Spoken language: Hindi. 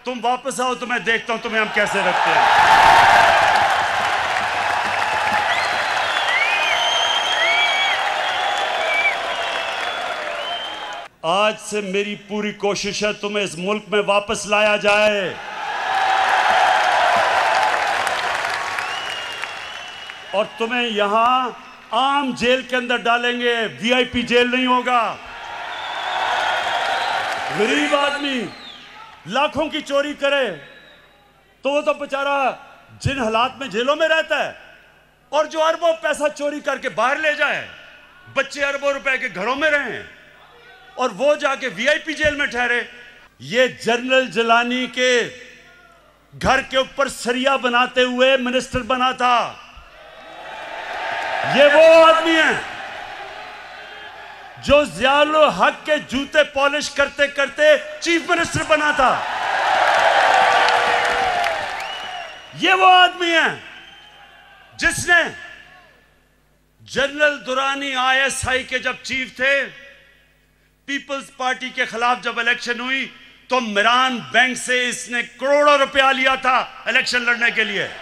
तुम वापस आओ तो मैं देखता हूं तुम्हें हम कैसे रखते हैं। आज से मेरी पूरी कोशिश है तुम्हें इस मुल्क में वापस लाया जाए। और तुम्हें यहां आम जेल के अंदर डालेंगे, वीआईपी जेल नहीं होगा। गरीब आदमी लाखों की चोरी करे तो वो तो बेचारा जिन हालात में जेलों में रहता है, और जो अरबों पैसा चोरी करके बाहर ले जाए, बच्चे अरबों रुपए के घरों में रहें और वो जाके वीआईपी जेल में ठहरे। ये जनरल जिलानी के घर के ऊपर सरिया बनाते हुए मिनिस्टर बना था। ये वो आदमी है जो ज़ियाउल हक के जूते पॉलिश करते करते चीफ मिनिस्टर बना था। ये वो आदमी है जिसने जनरल दुरानी आईएसआई के जब चीफ थे, पीपल्स पार्टी के खिलाफ जब इलेक्शन हुई तो मिरान बैंक से इसने करोड़ों रुपया लिया था इलेक्शन लड़ने के लिए।